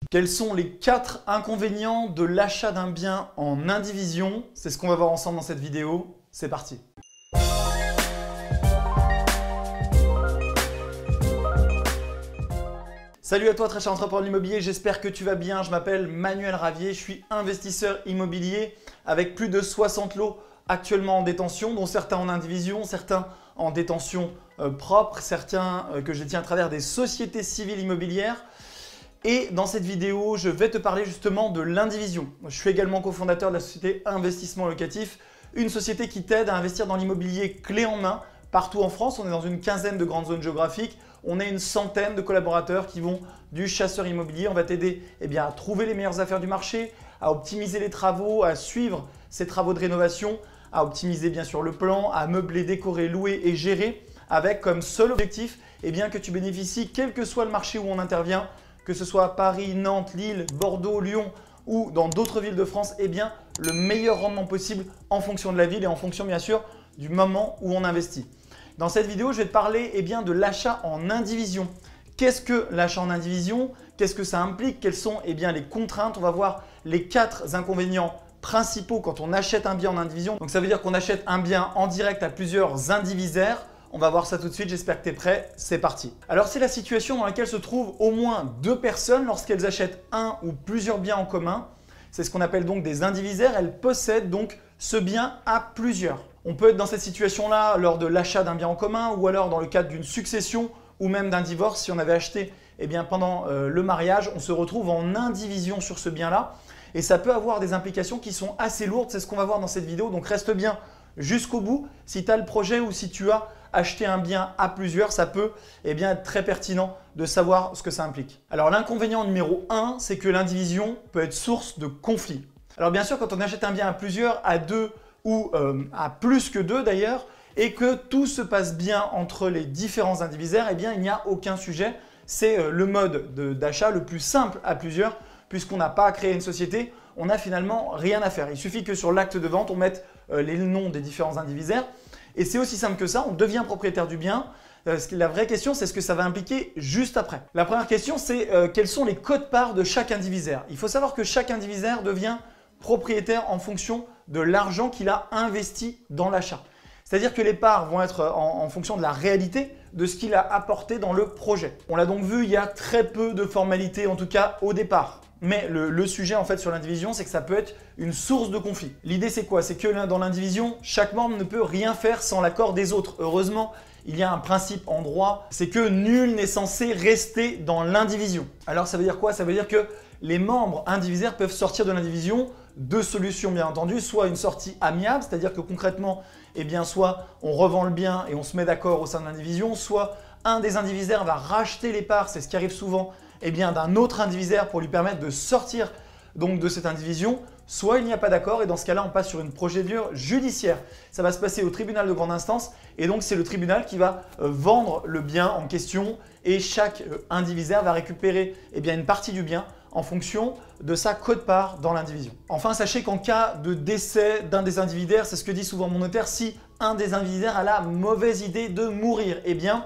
Quels sont les 4 inconvénients de l'achat d'un bien en indivision? C'est ce qu'on va voir ensemble dans cette vidéo. C'est parti! Salut à toi très cher entrepreneur de l'immobilier, j'espère que tu vas bien. Je m'appelle Manuel Ravier, je suis investisseur immobilier avec plus de 60 lots actuellement en détention, dont certains en indivision, certains en détention propre, certains que je détiens à travers des sociétés civiles immobilières. Et dans cette vidéo, je vais te parler justement de l'indivision. Je suis également cofondateur de la société Investissement Locatif, une société qui t'aide à investir dans l'immobilier clé en main partout en France. On est dans une quinzaine de grandes zones géographiques. On est une centaine de collaborateurs qui vont du chasseur immobilier. On va t'aider à trouver les meilleures affaires du marché, à optimiser les travaux, à suivre ces travaux de rénovation, à optimiser bien sûr le plan, à meubler, décorer, louer et gérer avec comme seul objectif que tu bénéficies, quel que soit le marché où on intervient, que ce soit à Paris, Nantes, Lille, Bordeaux, Lyon ou dans d'autres villes de France, le meilleur rendement possible en fonction de la ville et en fonction bien sûr du moment où on investit. Dans cette vidéo, je vais te parler de l'achat en indivision. Qu'est-ce que l'achat en indivision? Qu'est-ce que ça implique? Quelles sont les contraintes? On va voir les 4 inconvénients principaux quand on achète un bien en indivision. Donc ça veut dire qu'on achète un bien en direct à plusieurs indivisaires. On va voir ça tout de suite, j'espère que tu es prêt, c'est parti. Alors c'est la situation dans laquelle se trouvent au moins 2 personnes lorsqu'elles achètent un ou plusieurs biens en commun. C'est ce qu'on appelle donc des indivisaires, elles possèdent donc ce bien à plusieurs. On peut être dans cette situation-là lors de l'achat d'un bien en commun ou alors dans le cadre d'une succession ou même d'un divorce. Si on avait acheté pendant le mariage, on se retrouve en indivision sur ce bien-là et ça peut avoir des implications qui sont assez lourdes. C'est ce qu'on va voir dans cette vidéo, donc reste bien jusqu'au bout. Si tu as le projet ou si tu as acheté un bien à plusieurs, ça peut être très pertinent de savoir ce que ça implique. Alors l'inconvénient numéro 1, c'est que l'indivision peut être source de conflits. Alors bien sûr, quand on achète un bien à plusieurs, à 2 ou à plus que 2 d'ailleurs, et que tout se passe bien entre les différents indivisaires, il n'y a aucun sujet. C'est le mode d'achat le plus simple à plusieurs, puisqu'on n'a pas à créer une société, on n'a finalement rien à faire. Il suffit que sur l'acte de vente, on mette les noms des différents indivisaires. Et c'est aussi simple que ça, on devient propriétaire du bien. La vraie question, c'est ce que ça va impliquer juste après. La première question, c'est quels sont les quotes-parts de chaque indivisaire. Il faut savoir que chaque indivisaire devient propriétaire en fonction de l'argent qu'il a investi dans l'achat. C'est-à-dire que les parts vont être en fonction de la réalité de ce qu'il a apporté dans le projet. On l'a donc vu, il y a très peu de formalités, en tout cas au départ. Mais le sujet en fait sur l'indivision, c'est que ça peut être une source de conflit. L'idée c'est quoi? C'est que dans l'indivision, chaque membre ne peut rien faire sans l'accord des autres. Heureusement, il y a un principe en droit, c'est que nul n'est censé rester dans l'indivision. Alors ça veut dire quoi? Ça veut dire que les membres indivisaires peuvent sortir de l'indivision. 2 solutions bien entendu, soit une sortie amiable, c'est-à-dire que concrètement, soit on revend le bien et on se met d'accord au sein de l'indivision, soit un des indivisaires va racheter les parts, c'est ce qui arrive souvent, d'un autre indivisaire pour lui permettre de sortir donc de cette indivision, soit il n'y a pas d'accord et dans ce cas-là, on passe sur une procédure judiciaire. Ça va se passer au tribunal de grande instance et donc c'est le tribunal qui va vendre le bien en question et chaque indivisaire va récupérer une partie du bien en fonction de sa quote-part dans l'indivision. Enfin, sachez qu'en cas de décès d'un des indivisaires, c'est ce que dit souvent mon notaire, si un des indivisaires a la mauvaise idée de mourir,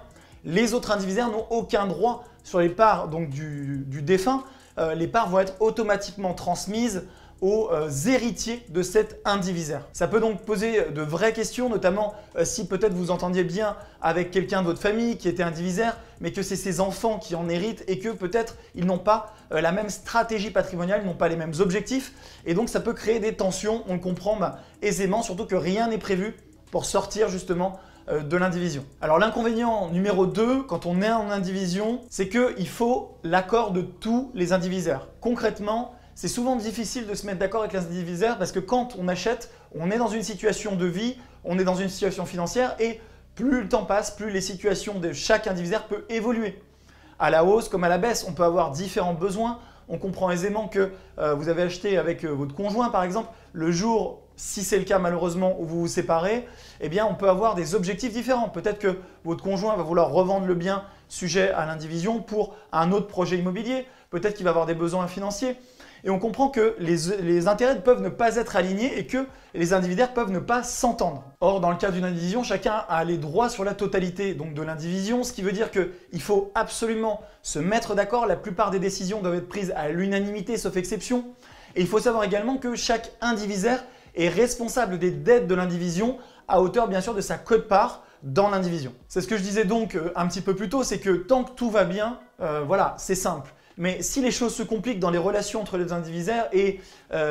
les autres indivisaires n'ont aucun droit sur les parts donc, du défunt. Les parts vont être automatiquement transmises aux héritiers de cet indivisaire. Ça peut donc poser de vraies questions, notamment si peut-être vous entendiez bien avec quelqu'un de votre famille qui était indivisaire, mais que c'est ses enfants qui en héritent et que peut-être ils n'ont pas la même stratégie patrimoniale, ils n'ont pas les mêmes objectifs et donc ça peut créer des tensions, on le comprend aisément, surtout que rien n'est prévu pour sortir justement de l'indivision. Alors l'inconvénient numéro 2 quand on est en indivision, c'est qu'il faut l'accord de tous les indivisaires. Concrètement, c'est souvent difficile de se mettre d'accord avec les indivisaires parce que quand on achète, on est dans une situation de vie, on est dans une situation financière et plus le temps passe, plus les situations de chaque indivisaire peut évoluer. À la hausse comme à la baisse, on peut avoir différents besoins. On comprend aisément que vous avez acheté avec votre conjoint par exemple, le jour, si c'est le cas malheureusement, où vous vous séparez, on peut avoir des objectifs différents. Peut-être que votre conjoint va vouloir revendre le bien sujet à l'indivision pour un autre projet immobilier. peut-être qu'il va avoir des besoins financiers. Et on comprend que les intérêts peuvent ne pas être alignés et que les indivisaires peuvent ne pas s'entendre. Or, dans le cas d'une indivision, chacun a les droits sur la totalité donc de l'indivision, ce qui veut dire qu'il faut absolument se mettre d'accord. La plupart des décisions doivent être prises à l'unanimité, sauf exception. Et il faut savoir également que chaque indivisaire est responsable des dettes de l'indivision à hauteur bien sûr de sa quote-part dans l'indivision. C'est ce que je disais donc un petit peu plus tôt, c'est que tant que tout va bien, voilà, c'est simple. Mais si les choses se compliquent dans les relations entre les indivisaires et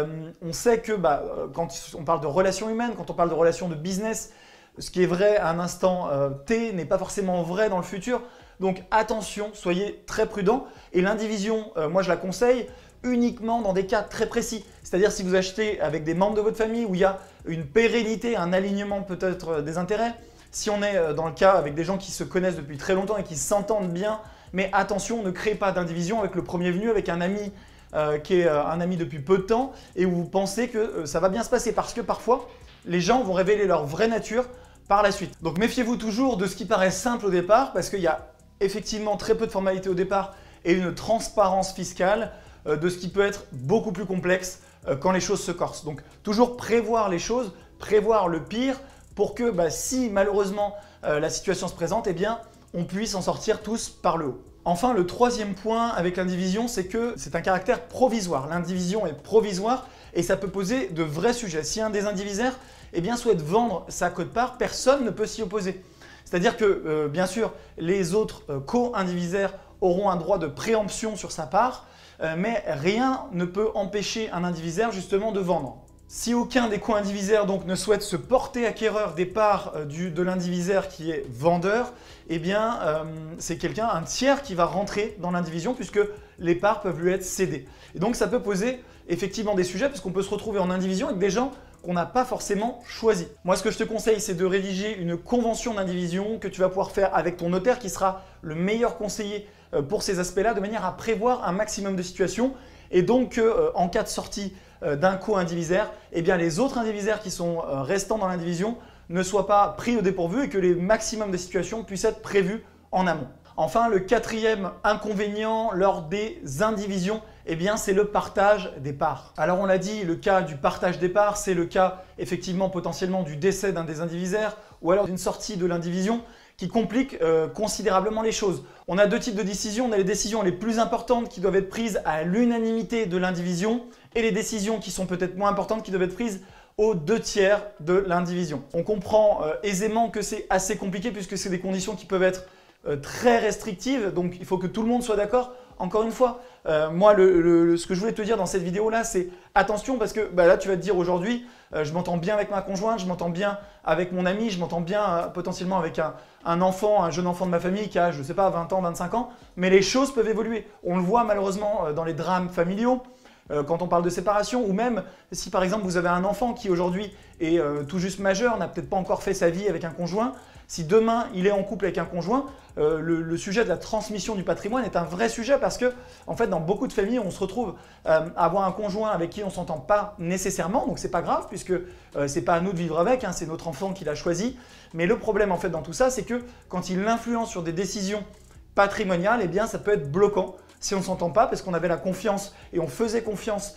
on sait que quand on parle de relations humaines, quand on parle de relations de business, ce qui est vrai à un instant T n'est pas forcément vrai dans le futur. Donc attention, soyez très prudents. Et l'indivision, moi je la conseille uniquement dans des cas très précis. C'est-à-dire si vous achetez avec des membres de votre famille où il y a une pérennité, un alignement peut-être des intérêts. Si on est dans le cas avec des gens qui se connaissent depuis très longtemps et qui s'entendent bien, mais attention, ne créez pas d'indivision avec le premier venu, avec un ami qui est un ami depuis peu de temps et où vous pensez que ça va bien se passer parce que parfois, les gens vont révéler leur vraie nature par la suite. Donc méfiez-vous toujours de ce qui paraît simple au départ parce qu'il y a effectivement très peu de formalités au départ et une transparence fiscale de ce qui peut être beaucoup plus complexe quand les choses se corsent. Donc toujours prévoir les choses, prévoir le pire pour que si malheureusement la situation se présente, eh bien on puisse en sortir tous par le haut. Enfin, le troisième point avec l'indivision, c'est que c'est un caractère provisoire. L'indivision est provisoire et ça peut poser de vrais sujets. Si un des indivisaires souhaite vendre sa quote-part, personne ne peut s'y opposer. C'est-à-dire que, bien sûr, les autres co-indivisaires auront un droit de préemption sur sa part, mais rien ne peut empêcher un indivisaire justement de vendre. Si aucun des co-indivisaires donc ne souhaite se porter acquéreur des parts de l'indivisaire qui est vendeur, eh bien c'est un tiers qui va rentrer dans l'indivision puisque les parts peuvent lui être cédées. Et donc ça peut poser effectivement des sujets parce qu'on peut se retrouver en indivision avec des gens qu'on n'a pas forcément choisis. Moi ce que je te conseille c'est de rédiger une convention d'indivision que tu vas pouvoir faire avec ton notaire qui sera le meilleur conseiller pour ces aspects-là de manière à prévoir un maximum de situations et donc en cas de sortie d'un co-indivisaire, eh bien les autres indivisaires qui sont restants dans l'indivision ne soient pas pris au dépourvu et que les maximums des situations puissent être prévus en amont. Enfin, le quatrième inconvénient lors des indivisions, eh bien c'est le partage des parts. Alors on l'a dit, le cas du partage des parts, c'est le cas effectivement potentiellement du décès d'un des indivisaires ou alors d'une sortie de l'indivision qui complique considérablement les choses. On a deux types de décisions. On a les décisions les plus importantes qui doivent être prises à l'unanimité de l'indivision et les décisions qui sont peut-être moins importantes qui doivent être prises aux 2/3 de l'indivision. On comprend aisément que c'est assez compliqué puisque c'est des conditions qui peuvent être très restrictives. Donc il faut que tout le monde soit d'accord. Encore une fois, moi ce que je voulais te dire dans cette vidéo là, c'est attention parce que là tu vas te dire aujourd'hui, je m'entends bien avec ma conjointe, je m'entends bien avec mon ami, je m'entends bien potentiellement avec un enfant, un jeune enfant de ma famille qui a, je ne sais pas, 20 ans, 25 ans, mais les choses peuvent évoluer. On le voit malheureusement dans les drames familiaux, quand on parle de séparation ou même si par exemple vous avez un enfant qui aujourd'hui est tout juste majeur, n'a peut-être pas encore fait sa vie avec un conjoint, si demain il est en couple avec un conjoint, le sujet de la transmission du patrimoine est un vrai sujet parce que en fait dans beaucoup de familles on se retrouve à avoir un conjoint avec qui on ne s'entend pas nécessairement, donc c'est pas grave puisque c'est pas à nous de vivre avec, hein, c'est notre enfant qui l'a choisi. Mais le problème en fait dans tout ça, c'est que quand il influence sur des décisions patrimoniales, eh bien ça peut être bloquant si on ne s'entend pas parce qu'on avait la confiance et on faisait confiance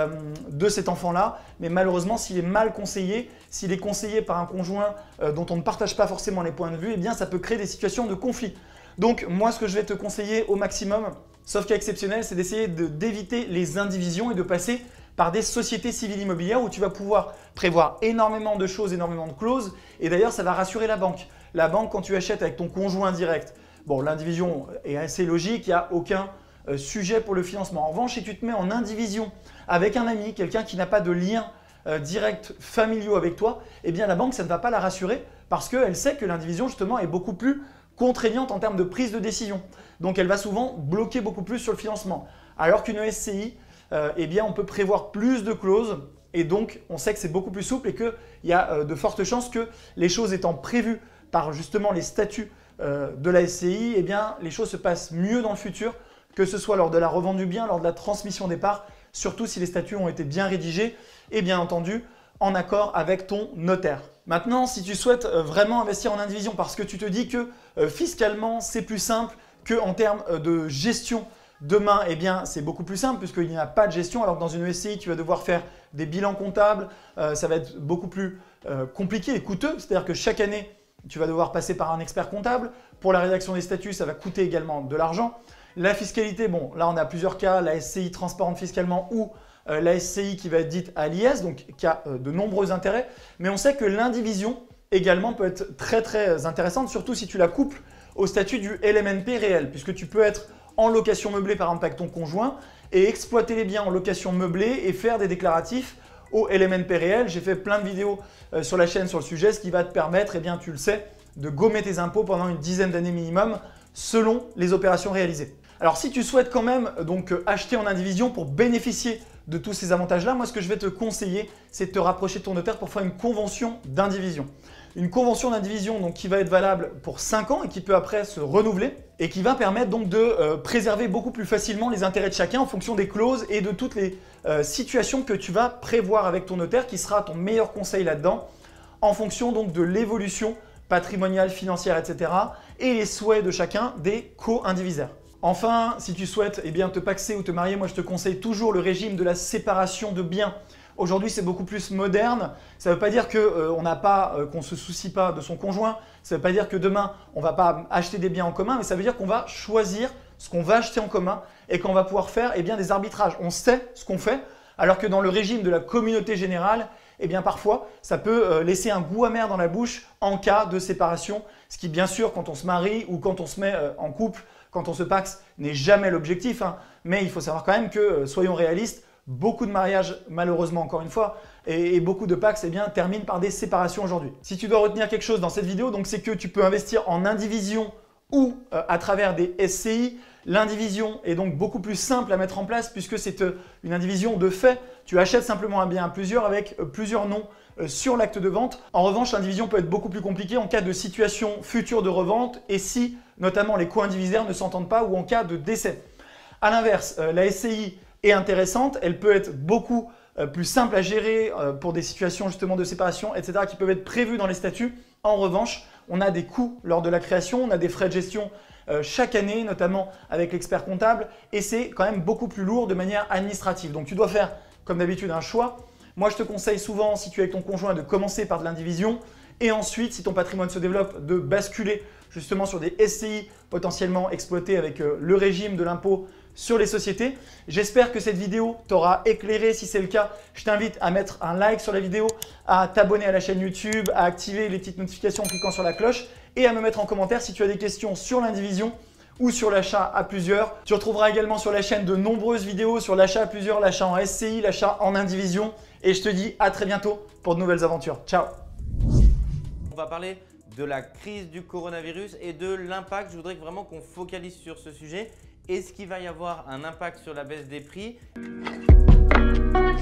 de cet enfant-là, mais malheureusement s'il est mal conseillé, s'il est conseillé par un conjoint dont on ne partage pas forcément les points de vue, eh bien ça peut créer des situations de conflit. Donc moi ce que je vais te conseiller au maximum, sauf cas exceptionnel, c'est d'essayer d'éviter les indivisions et de passer par des sociétés civiles immobilières où tu vas pouvoir prévoir énormément de choses, énormément de clauses et d'ailleurs ça va rassurer la banque. La banque quand tu achètes avec ton conjoint direct, bon l'indivision est assez logique, il n'y a aucun sujet pour le financement. En revanche, si tu te mets en indivision avec un ami, quelqu'un qui n'a pas de lien direct familiaux avec toi, eh bien la banque, ça ne va pas la rassurer parce qu'elle sait que l'indivision justement est beaucoup plus contraignante en termes de prise de décision. Donc elle va souvent bloquer beaucoup plus sur le financement. Alors qu'une SCI, eh bien on peut prévoir plus de clauses et donc on sait que c'est beaucoup plus souple et qu'il y a de fortes chances que les choses étant prévues par justement les statuts de la SCI, eh bien les choses se passent mieux dans le futur, que ce soit lors de la revente du bien, lors de la transmission des parts, surtout si les statuts ont été bien rédigés et bien entendu en accord avec ton notaire. Maintenant, si tu souhaites vraiment investir en indivision parce que tu te dis que fiscalement c'est plus simple qu'en termes de gestion Demain, eh bien, c'est beaucoup plus simple puisqu'il n'y a pas de gestion, alors que dans une SCI, tu vas devoir faire des bilans comptables. Ça va être beaucoup plus compliqué et coûteux. C'est-à-dire que chaque année, tu vas devoir passer par un expert comptable. Pour la rédaction des statuts, ça va coûter également de l'argent. La fiscalité, bon, là, on a plusieurs cas. La SCI transparente fiscalement ou la SCI qui va être dite à l'IS, donc qui a de nombreux intérêts. Mais on sait que l'indivision également peut être très très intéressante, surtout si tu la couples au statut du LMNP réel, puisque tu peux être en location meublée par exemple avec ton conjoint et exploiter les biens en location meublée et faire des déclaratifs au LMNP réel. J'ai fait plein de vidéos sur la chaîne sur le sujet, ce qui va te permettre, eh bien, tu le sais, de gommer tes impôts pendant une dizaine d'années minimum selon les opérations réalisées. Alors si tu souhaites quand même donc acheter en indivision pour bénéficier de tous ces avantages-là, moi ce que je vais te conseiller, c'est de te rapprocher de ton notaire pour faire une convention d'indivision. Une convention d'indivision donc qui va être valable pour 5 ans et qui peut après se renouveler et qui va permettre donc de préserver beaucoup plus facilement les intérêts de chacun en fonction des clauses et de toutes les situations que tu vas prévoir avec ton notaire qui sera ton meilleur conseil là-dedans en fonction donc de l'évolution patrimoniale, financière, etc. et les souhaits de chacun des co-indivisaires. Enfin, si tu souhaites eh bien, te paxer ou te marier, moi je te conseille toujours le régime de la séparation de biens. Aujourd'hui, c'est beaucoup plus moderne. Ça ne veut pas dire qu'on ne se soucie pas de son conjoint. Ça ne veut pas dire que demain, on ne va pas acheter des biens en commun, mais ça veut dire qu'on va choisir ce qu'on va acheter en commun et qu'on va pouvoir faire eh bien, des arbitrages. On sait ce qu'on fait, alors que dans le régime de la communauté générale, eh bien, parfois, ça peut laisser un goût amer dans la bouche en cas de séparation. Ce qui, bien sûr, quand on se marie ou quand on se met en couple, quand on se paxe, n'est jamais l'objectif. Hein. Mais il faut savoir quand même que, soyons réalistes, beaucoup de mariages, malheureusement encore une fois, et beaucoup de pax eh bien, terminent par des séparations aujourd'hui. Si tu dois retenir quelque chose dans cette vidéo, c'est que tu peux investir en indivision ou à travers des SCI. L'indivision est donc beaucoup plus simple à mettre en place puisque c'est une indivision de fait. Tu achètes simplement un bien à plusieurs avec plusieurs noms sur l'acte de vente. En revanche, l'indivision peut être beaucoup plus compliquée en cas de situation future de revente et si notamment les co-indivisaires ne s'entendent pas ou en cas de décès. A l'inverse, la SCI est intéressante, elle peut être beaucoup plus simple à gérer pour des situations justement de séparation, etc. qui peuvent être prévues dans les statuts. En revanche, on a des coûts lors de la création, on a des frais de gestion chaque année, notamment avec l'expert comptable, et c'est quand même beaucoup plus lourd de manière administrative. Donc tu dois faire, comme d'habitude, un choix. Moi, je te conseille souvent, si tu es avec ton conjoint, de commencer par de l'indivision et ensuite, si ton patrimoine se développe, de basculer justement sur des SCI potentiellement exploités avec le régime de l'impôt sur les sociétés. J'espère que cette vidéo t'aura éclairé. Si c'est le cas, je t'invite à mettre un like sur la vidéo, à t'abonner à la chaîne YouTube, à activer les petites notifications en cliquant sur la cloche et à me mettre en commentaire si tu as des questions sur l'indivision ou sur l'achat à plusieurs. Tu retrouveras également sur la chaîne de nombreuses vidéos sur l'achat à plusieurs, l'achat en SCI, l'achat en indivision. Et je te dis à très bientôt pour de nouvelles aventures. Ciao! On va parler de la crise du coronavirus et de l'impact. Je voudrais vraiment qu'on focalise sur ce sujet. Est-ce qu'il va y avoir un impact sur la baisse des prix ?